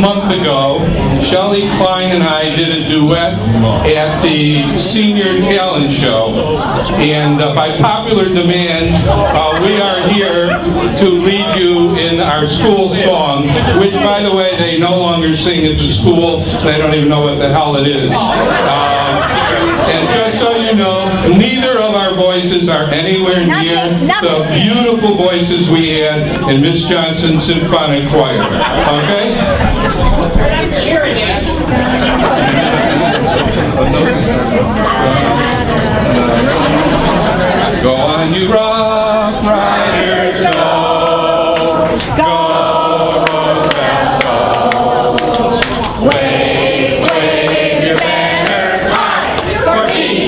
month ago, Shelley Klein and I did a duet at the senior talent show, and by popular demand, we are here to lead you in our school song, which, by the way, they no longer sing at the school. They don't even know what the hell it is. And just so you know, neither of our voices are anywhere near the beautiful voices we had in Miss Johnson's Symphonic Choir. Okay? Go on, you rough riders, go. Go, Roosevelt, go. Wave, wave your banners high for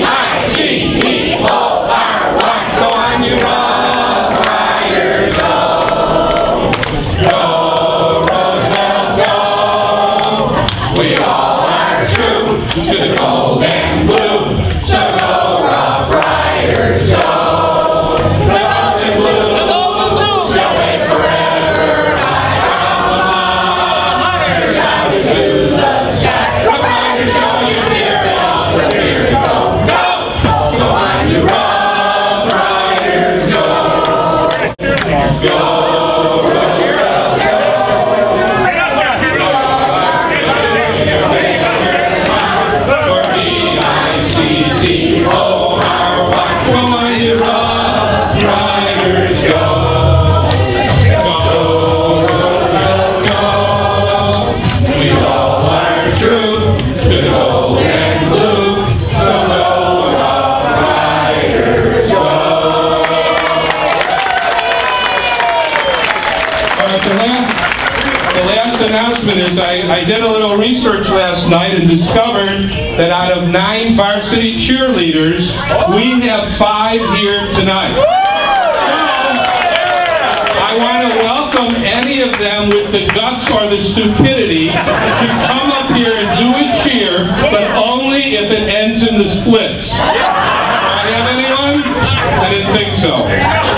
D-I-C-T-O-R-Y. Go on, you rough riders, go. Go, Roosevelt, go. We all are true to the gold and blue, so go, rough riders, go. Announcement is I did a little research last night and discovered that out of 9 varsity cheerleaders, we have 5 here tonight. So, I want to welcome any of them with the guts or the stupidity to come up here and do a cheer, but only if it ends in the splits. Do I have anyone? I didn't think so.